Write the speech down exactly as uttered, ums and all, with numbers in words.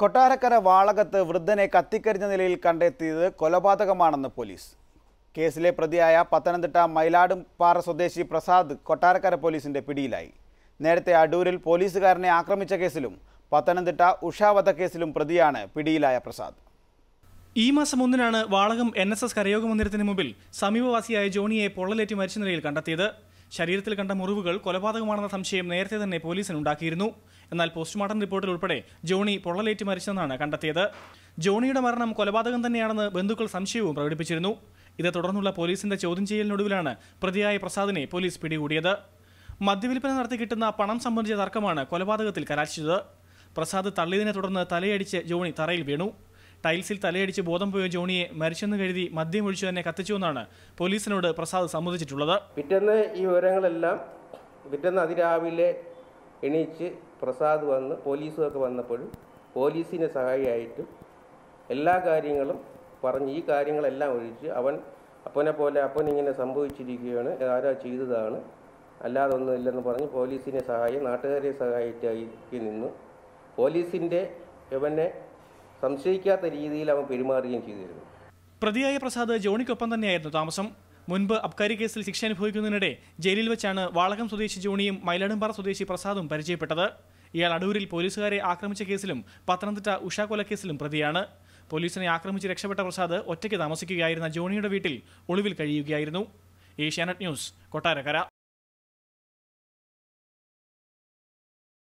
കൊട്ടാരക്കര വാളകത്ത് വൃദ്ധനെ കത്തിക്കരിഞ്ഞ നിലയിൽ കണ്ടെത്തിയത് കൊലപാതകമാണെന്ന് പോലീസ്. കേസിലെ പ്രതിയായ പത്തനംതിട്ട മയിലാടുംപാറ സ്വദേശി പ്രസാദ് കൊട്ടാരക്കര പോലീസിന്റെ പിടിയിലായി. നേരത്തെ അടൂരിൽ പോലീസുകാരനെ ആക്രമിച്ച കേസിലും പത്തനംതിട്ട ഉഷ വധക്കേസിലും പ്രതിയാണ് പിടിയിലായ പ്രസാദ്. ഈ മാസം ഒന്നിനാണ് വാളകം എൻ എസ് എസ് കരയോഗ മന്ദിരത്തിന് മുമ്പിൽ സമീപവാസിയായ ജോണിയെ പൊള്ളലേറ്റ് മരിച്ച നിലയിൽ കണ്ടെത്തിയത്. ശരീരത്തിൽ കണ്ട മുറിവുകൾ കൊലപാതകമാണെന്ന സംശയം നേരത്തെ തന്നെ പോലീസിനുണ്ടാക്കിയിരുന്നു. എന്നാൽ പോസ്റ്റ്മോർട്ടം റിപ്പോർട്ടിൽ ഉൾപ്പെടെ ജോണി പൊള്ളലേറ്റ് മരിച്ചെന്നാണ് കണ്ടെത്തിയത്. ജോണിയുടെ മരണം കൊലപാതകം തന്നെയാണെന്ന് ബന്ധുക്കൾ സംശയവും പ്രകടിപ്പിച്ചിരുന്നു. ഇതേ തുടർന്നുള്ള പോലീസിന്റെ ചോദ്യം ചെയ്യലിനൊടുവിലാണ് പ്രതിയായ പ്രസാദിനെ പോലീസ് പിടികൂടിയത്. മദ്യവിൽപ്പന നടത്തി കിട്ടുന്ന പണം സംബന്ധിച്ച തർക്കമാണ് കൊലപാതകത്തിൽ കലാശിച്ചത്. പ്രസാദ് തള്ളിയതിനെ തുടർന്ന് തലയടിച്ച് ജോണി തറയിൽ വീണു. ടൈൽസിൽ തലയടിച്ച് ബോധം പോയ ജോണിയെ മരിച്ചെന്ന് കരുതി മദ്യം ഒഴിച്ചു തന്നെ കത്തിച്ചുവെന്നാണ് പോലീസിനോട് പ്രസാദ് സമ്മതിച്ചിട്ടുള്ളത്. പിറ്റേന്ന് ഈ വിവരങ്ങളെല്ലാം പിറ്റേന്ന് അതിരാവിലെ എണീച്ച് പ്രസാദ് വന്ന് പോലീസുകാർക്ക് വന്നപ്പോഴും പോലീസിനെ സഹായിയായിട്ടും എല്ലാ കാര്യങ്ങളും പറഞ്ഞ് ഈ കാര്യങ്ങളെല്ലാം ഒഴിച്ച് അവൻ അപ്പനെ പോലെ അപ്പൻ ഇങ്ങനെ സംഭവിച്ചിരിക്കുകയാണ്, ആരാ ചെയ്തതാണ്, അല്ലാതെ ഒന്നുമില്ലെന്ന് പറഞ്ഞ് പോലീസിനെ സഹായം നാട്ടുകാരെ സഹായിച്ചായി നിന്നു. പോലീസിൻ്റെ ഇവനെ സംശയിക്കാത്ത രീതിയിൽ അവൻ പെരുമാറുകയും ചെയ്തിരുന്നു. പ്രതിയായ പ്രസാദ് ജോണിക്കൊപ്പം തന്നെയായിരുന്നു താമസം. മുൻപ് അബ്കാരി കേസിൽ ശിക്ഷ അനുഭവിക്കുന്നതിനിടെ ജയിലിൽ വെച്ചാണ് വാളകം സ്വദേശി ജോണിയും മയിലാടുംപാറ സ്വദേശി പ്രസാദും പരിചയപ്പെട്ടത്. ഇയാൾ അടൂരിൽ പോലീസുകാരെ ആക്രമിച്ച കേസിലും പത്തനംതിട്ട ഉഷ കൊലക്കേസിലും പ്രതിയാണ്. പോലീസിനെ ആക്രമിച്ച് രക്ഷപ്പെട്ട പ്രസാദ് ഒറ്റയ്ക്ക് താമസിക്കുകയായിരുന്ന ജോണിയുടെ വീട്ടിൽ ഒളിവിൽ കഴിയുകയായിരുന്നു. ഏഷ്യാനെറ്റ് ന്യൂസ്, കൊട്ടാരക്കര.